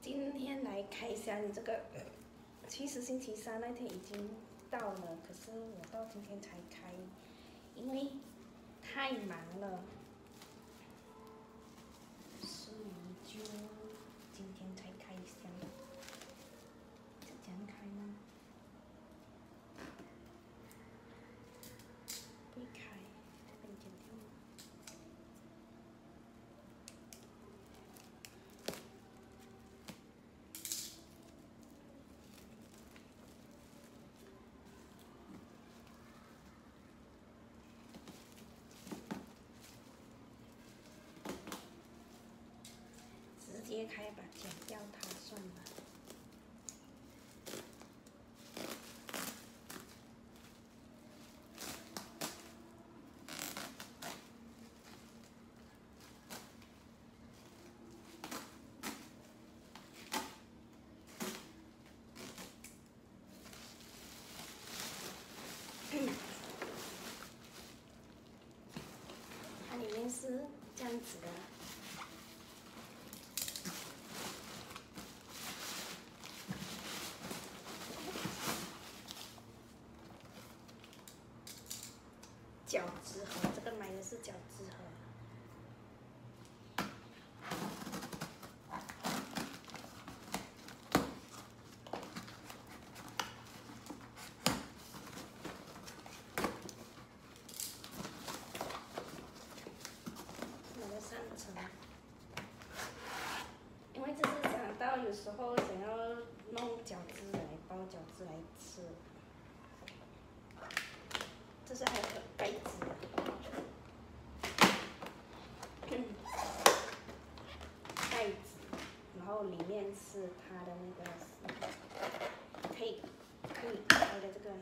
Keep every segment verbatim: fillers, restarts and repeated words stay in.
今天来开箱这个，其实星期三那天已经到了，可是我到今天才开，因为太忙了，所以就今天才开箱。这怎样开呢？不会开，这边剪掉。 直接开吧，剪掉它算了。它里面是这样子的。 饺子盒，这个买的是饺子盒。买了三层，因为这是想到有时候想要弄饺子来包饺子来吃。这是还有个盖子。 袋子，然后里面是它的那个可以可以开的这个，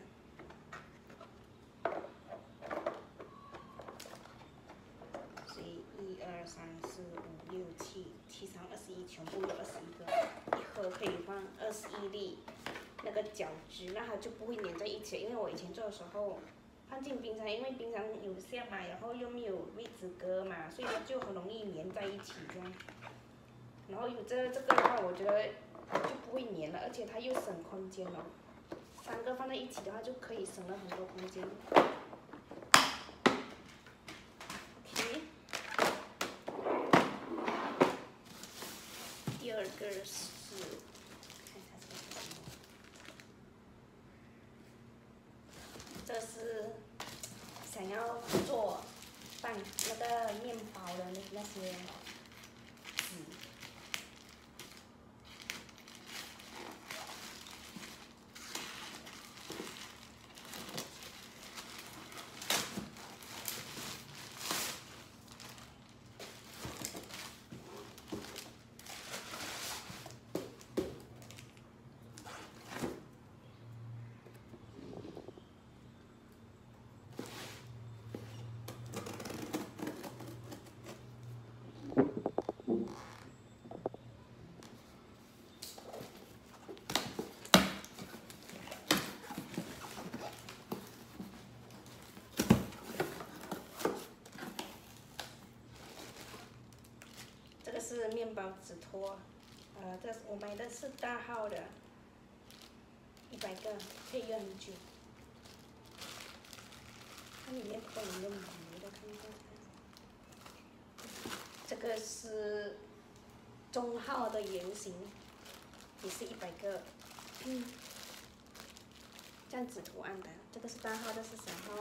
所以一二三四五六七七三二十一，全部有二十一个，一盒可以放二十一粒那个饺汁，那它就不会粘在一起。因为我以前做的时候放进冰箱，因为冰箱有限嘛，然后又没有位置隔嘛，所以它就很容易粘在一起这样。 然后有这这个的话，我觉得就不会粘了，而且它又省空间了。三个放在一起的话，就可以省了很多空间。OK。第二个是，看一下这个是什么？这是想要做蛋那个面包的那那些纸。 这个是面包纸托，呃，这我买的是大号的，一百个可以用很久。它里面放了鱼的，看看看。这个是中号的圆形，也是一百个，嗯，这样子图案的。这个是大号，这是小号。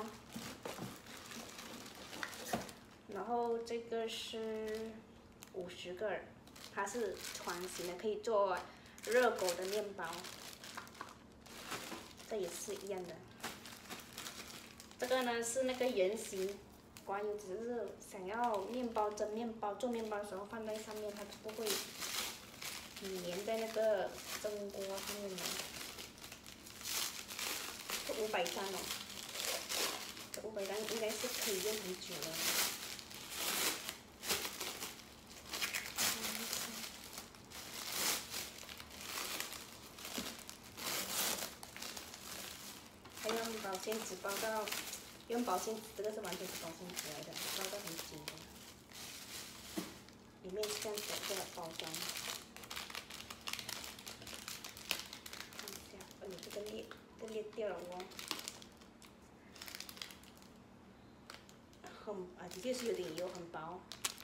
然后这个是。 五十个，它是船形的，可以做热狗的面包。这也是一样的。这个呢是那个圆形，关于只是想要面包蒸面包做面包的时候放在上面，它就不会粘在那个蒸锅上面的。这五百张哦，这五百张应该是可以用很久的。 还用保鲜纸包到，用保鲜纸，这个是完全是保鲜纸来的，包到很紧的。里面是这样子的包装。 了哦。很啊，的确是有点油，很薄。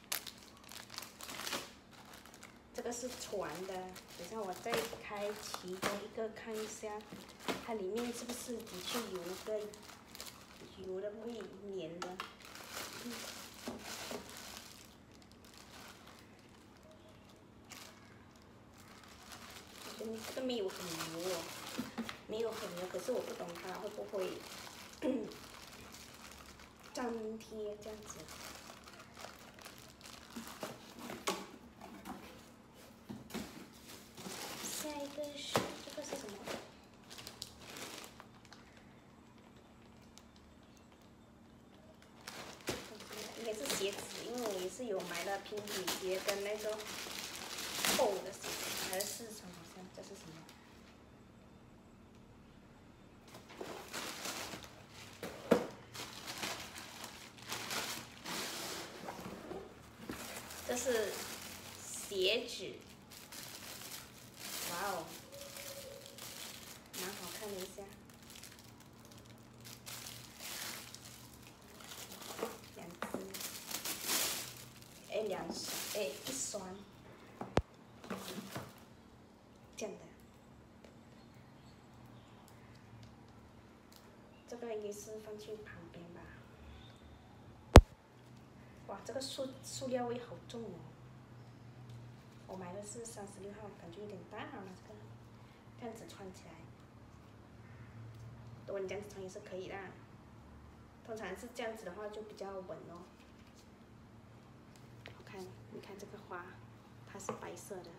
这个是船的，等下我再开其中一个看一下，它里面是不是的确有那个油的会粘的。嗯 这个没有很油哦，没有很油，可是我不懂它会不会粘贴这样子。下一个是这个是什么？应该是鞋子，因为我也是有买了平底鞋跟那个厚的鞋，还是什么？好像这是什么？ 这是鞋子，哇哦，蛮好看的一下，两只，哎两哎一双，这样的，这个应该是放去旁边吧。 哇，这个塑塑料味好重哦！我买的是三十六号，感觉有点大了这个，这样子穿起来，如果你这样子穿也是可以的。通常是这样子的话就比较稳哦。好看，你看这个花，它是白色的，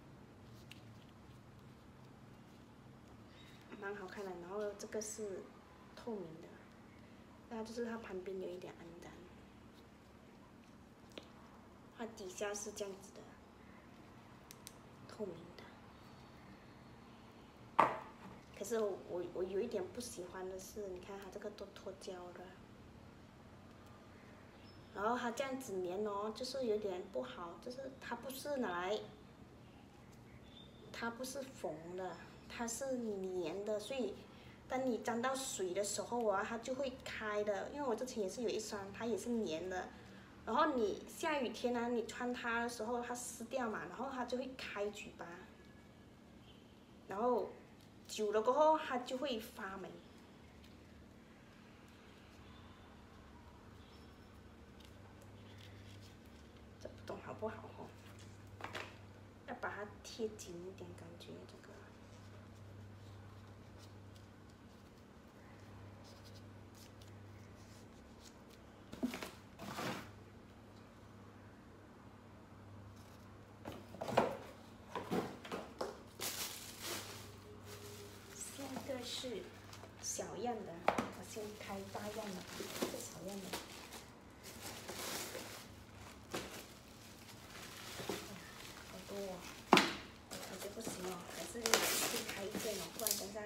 蛮好看的。然后这个是透明的，那就是它旁边有一点暗淡。 它底下是这样子的，透明的。可是我我我有一点不喜欢的是，你看它这个都脱胶了，然后它这样子粘哦，就是有点不好，就是它不是拿来，它不是缝的，它是粘的，所以当你沾到水的时候啊，它就会开的。因为我之前也是有一双，它也是粘的。 然后你下雨天呢，你穿它的时候它湿掉嘛，然后它就会开嘴巴，然后久了过后它就会发霉。这不懂好不好哦？要把它贴紧一点，感觉这个。这个是小样的，我先开大样的，这个小样的。好多哦，我感觉不行哦，还是先开一件哦，不然等下。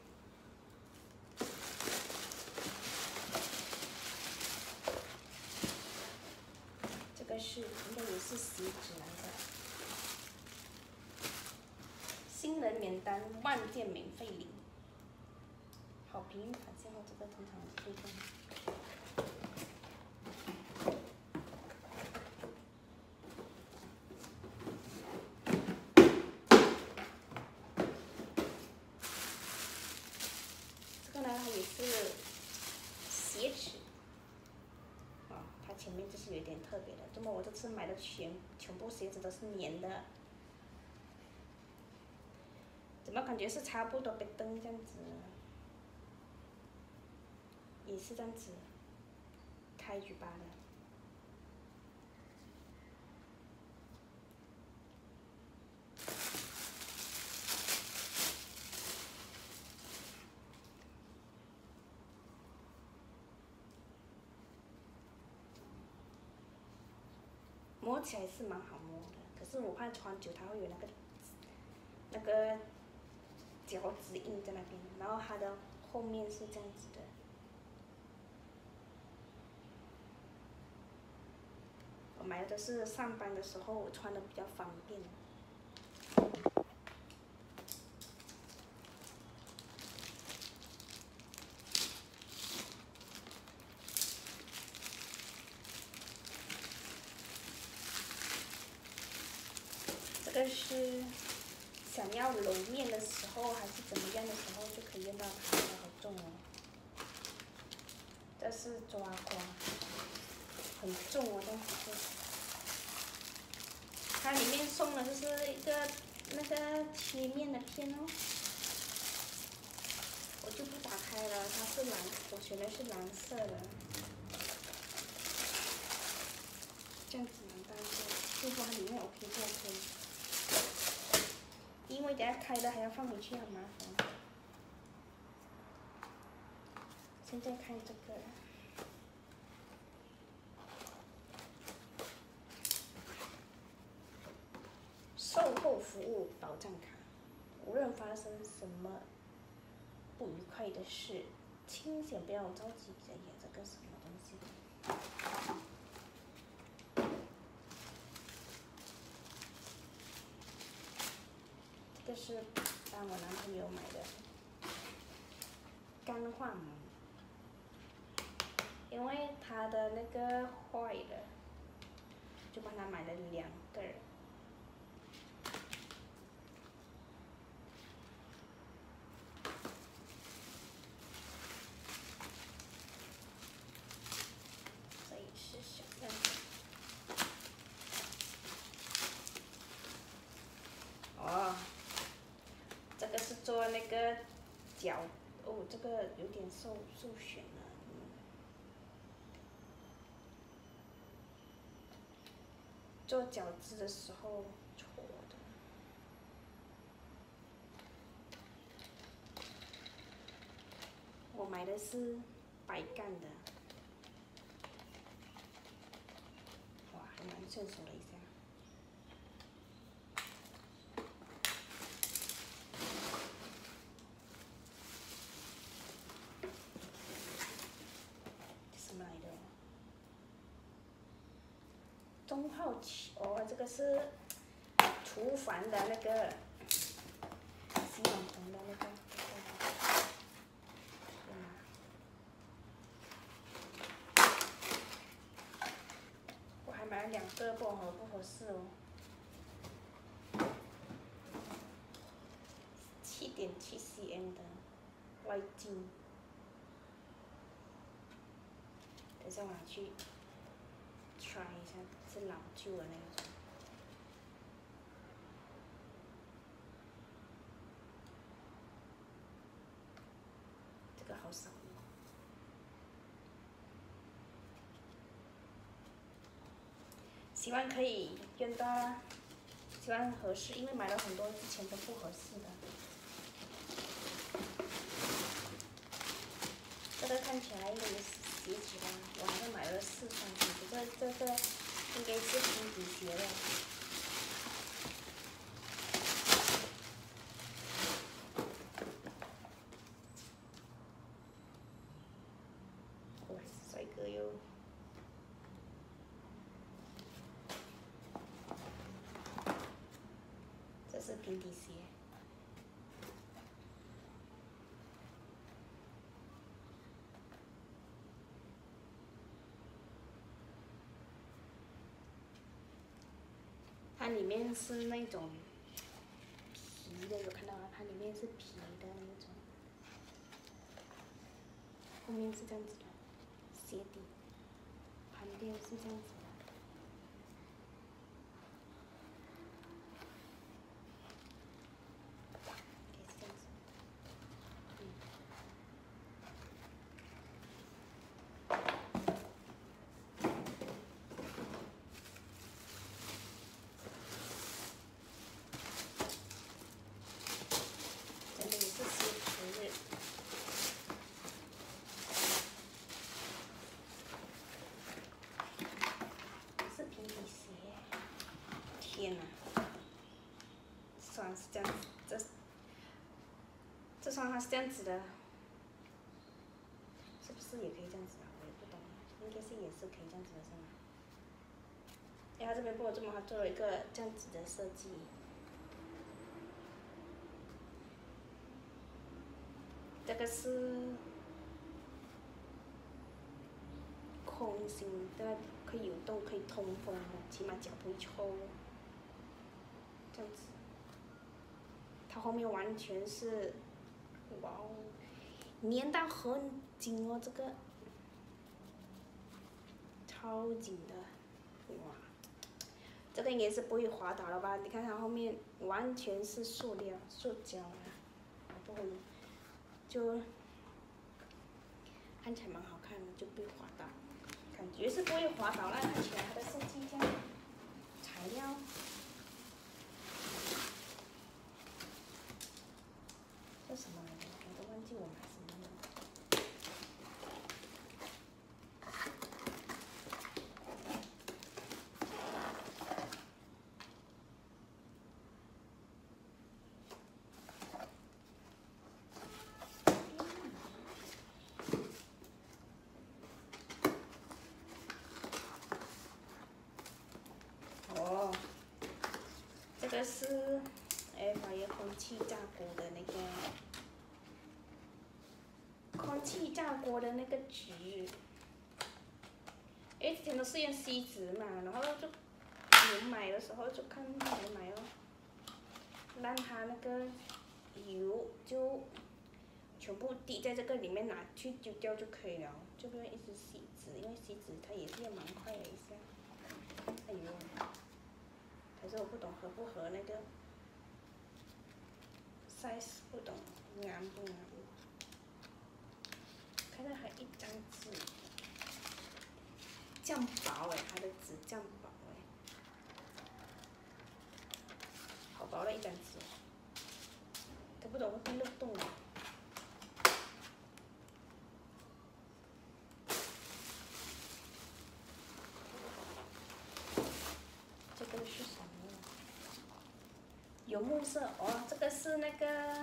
这个是应该也是鞋子来的，新人免单万件免费领。 好评返现后，这个通常推荐。这个呢，它也是鞋子，啊，它前面就是有一点特别的。那么我这次买的全全部鞋子都是粘的，怎么感觉是差不多被灯这样子？ 也是这样子，开嘴巴的。摸起来是蛮好摸的，可是我怕穿久它会有那个那个脚趾印在那边，然后它的后面是这样子的。 我买的是上班的时候穿的比较方便。 个是想要揉面的时候还是怎么样的时候就可以用到它，好重哦。这是抓瓜，很重哦，但是它里面送的就是一个那个切面的片哦。我就不打开了，它是蓝，我选的是蓝色的。这样子蛮大个，就放它里面 OK 不 OK？ 因为等下开了还要放回去，很麻烦。现在看这个，售后服务保障卡，无论发生什么不愉快的事，请先不要着急。哎呀，这个什么东西？这是帮我男朋友买的钢化膜，因为他的那个坏了，就帮他买了两个。这也是小样的。哦。这个是做那个脚，哦，这个有点受受损了，嗯。做饺子的时候搓的。我买的是白干的，哇，还蛮顺手的一下。中号起哦，这个是厨房的那个洗碗盆的那个，我还买了两个，不合不合适哦。七点七 cm 的外径，等下我拿去 try 一下，是老旧的那一种。这个好少。希望可以用到，希望合适，因为买了很多之前都不合适的。这个看起来应该也是鞋子吧，我好像买了四双鞋子，这这个应该是平底鞋了。哇，帅哥哟！这是平底鞋。它里面是那种皮的，有看到吗？它里面是皮的那种，后面是这样子的，鞋底，旁边是这样子的。天呐，这双是这样子，这这双它是这样子的，是不是也可以这样子啊？我也不懂，应该是也是可以这样子的，是吗？因为它这边给我这么，它做了一个这样子的设计。这个是空心，这个可以有洞，可以通风的，起码脚不会臭。这这样子，它后面完全是，哇哦，粘到很紧哦，这个超紧的，哇，这个应该是不会滑倒了吧？你看它后面完全是塑料、塑胶啊，不会，就看起来蛮好看的，就不会滑倒，感觉是不会滑倒啦，看起来它的设计这样，材料。这什么来着？我都忘记我买什么了。哦，这个是 air fryer 空气炸锅的那个。空气炸锅的那个纸，哎，之前都是用锡纸嘛，然后就有买的时候就看哪里买哦，让它那个油就全部滴在这个里面，拿去丢掉就可以了，就不用一直锡纸，因为锡纸它也是要蛮快的一下。哎呦，可是我不懂合不合那个 size， 不懂啱不啱。看到还一张纸，这样薄哎，它的纸这样薄哎，好薄的一张纸，都不懂会不会漏洞啊？这个是什么？油木色哦，这个是那个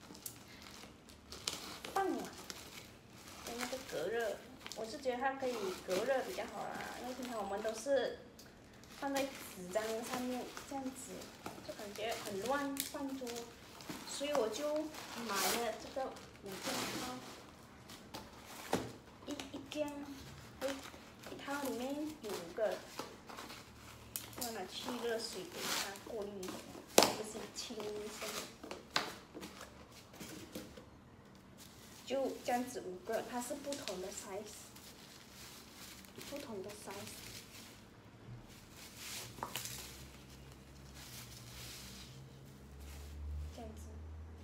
饭碗跟那个隔热。我是觉得它可以隔热比较好啦，因为平常我们都是放在纸张上面这样子，就感觉很乱放桌，所以我就买了这个五件套，一一件，哎，一套里面有五个，要拿去热水给它过滤一下，不是清一下。就这样子五个，它是不同的 size， 不同的 size。这样子，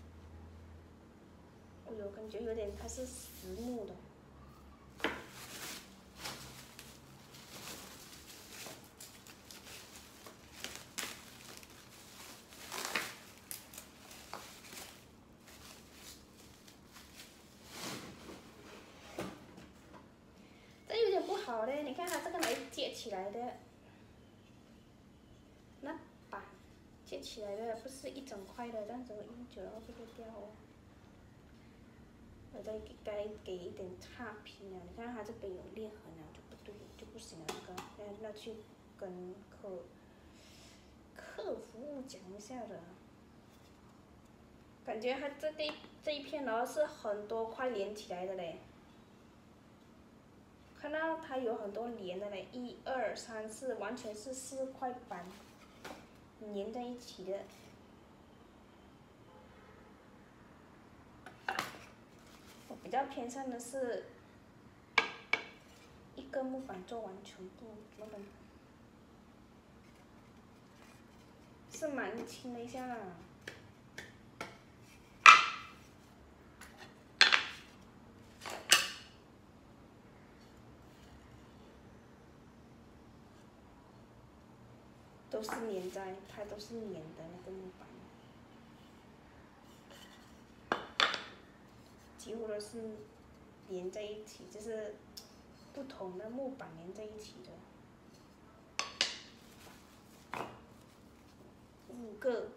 哎呦，感觉有点它是实木的。好嘞，你看它这个来接起来的，那板接起来的不是一整块的，这样子用久了会不会掉哦？我再给该给一点差评啊！你看它这边有裂痕啊，就不对，就不行了。这个要要去跟客客服务讲一下的。感觉它这个这一片然后是很多块连起来的嘞。看到它有很多连的嘞，一二三四，完全是四块板连在一起的。我比较偏向的是一个木板做完全部，木板是蛮轻的一下啦。都是粘在，它都是粘的那个木板，几乎都是连在一起，就是不同的木板连在一起的，五个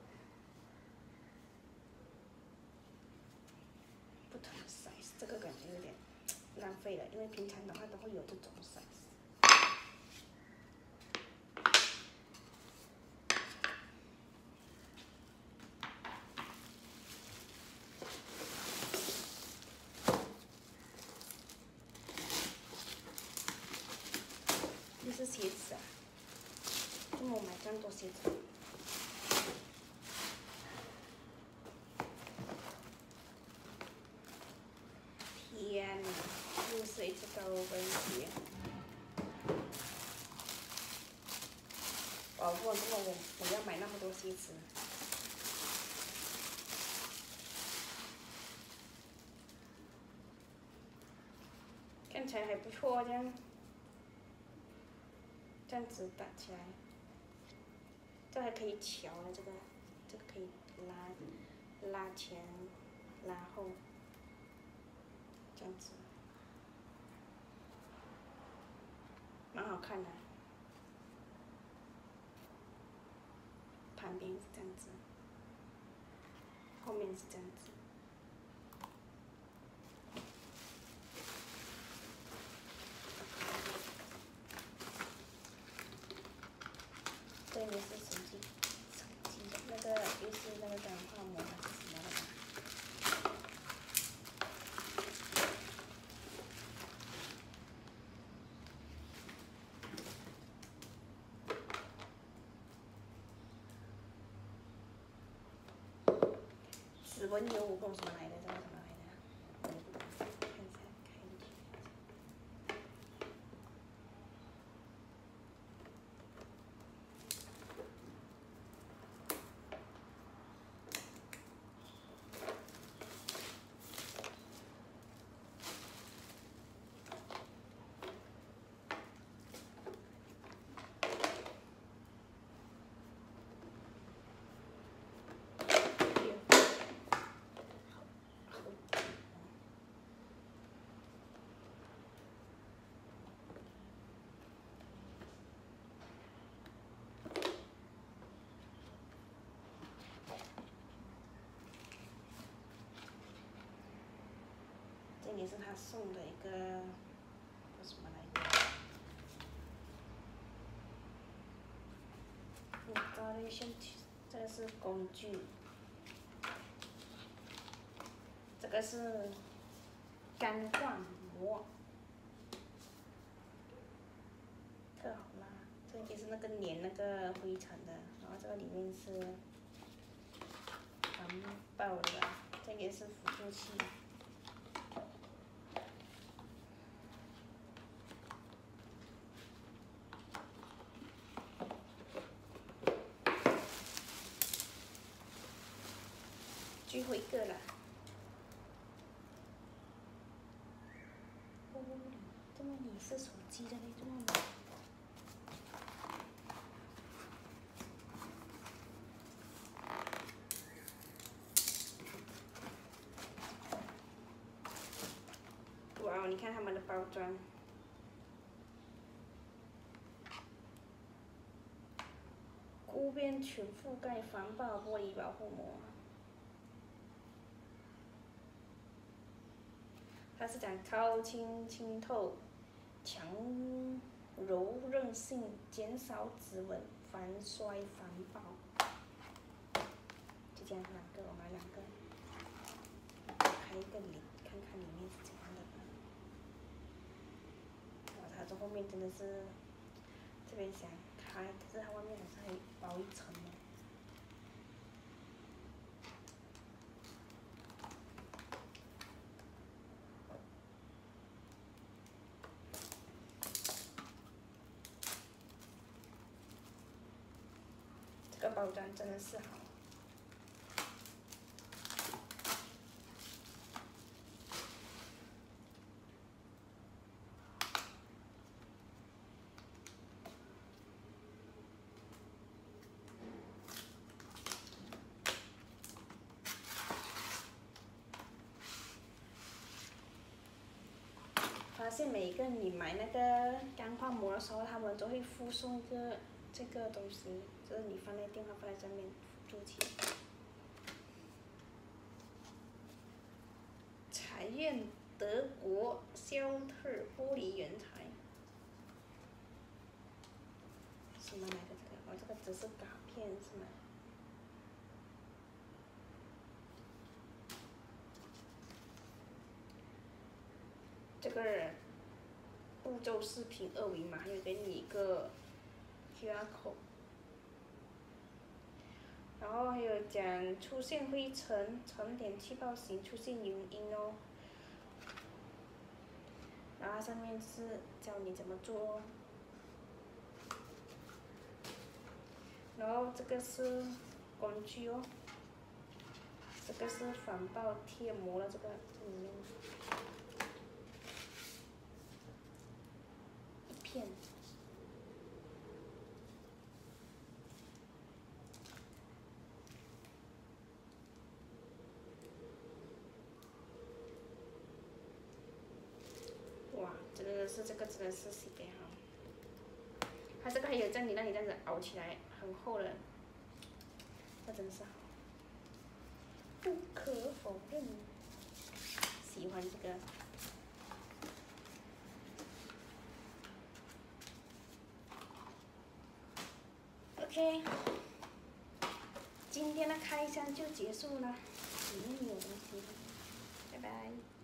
不同的 size， 这个感觉有点浪费了，因为平常的话都会有这种 size。这是鞋子啊，怎么买这么多鞋子？ 问题。哦，不，这么我我要买那么多锡纸。看起来还不错，这样，这样子打起来，这还可以调了，这个，这个可以拉，拉前，拉后，这样子，蛮好看的。旁边是这样子，后面是这样子。这里是手机，手机的那个又是那个钢化膜还是什么的吧？指纹油我不懂什么来的，这个什么来的？我也不懂，看一下，看一下。这里是他送的一个，叫什么来着 ？Installation， 这个是工具，这个是钢化膜，特好拉。这里是那个粘那个灰尘的，然后这个里面是防爆的吧，这个是辅助器。最后一个了。哦，这么你是手机的嘞，这么美。哇，你看他们的包装。箍边全覆盖防爆玻璃保护膜。它是讲超轻清透，强柔韧性，减少指纹，防摔防爆。就这样两个，我买两个。开一个里，看看里面是怎样的。哇，它这后面真的是，这边想开，可是它外面还是还包一层的。这个包装真的是好。发现每一个你买那个钢化膜的时候，他们都会附送一个这个东西，就是你放在电话放在上面辅助器。采用德国肖特玻璃原材。什么来的这个？哦，这个只是卡片是吗？这个步骤视频二维码，还有给你一个 Q R code， 然后还有讲出现灰尘、沉点气泡型出现原因哦。 然后它上面是教你怎么做哦。然后这个是工具哦，这个是防爆贴膜的这个这里面一片。哇，真的是这个真的是洗给好。它这个还有在你那里这样子凹起来，很厚的，那真的是好，不可否认。喜欢这个。OK， 今天的开箱就结束了，里面有东西，拜拜。